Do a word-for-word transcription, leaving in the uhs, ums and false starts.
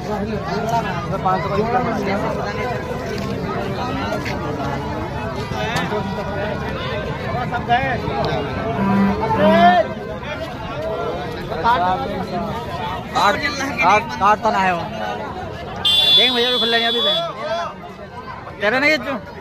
पाँच सौ काटता ना है वो देख भैया भी खुल रहे हैं अभी से तेरा नहीं है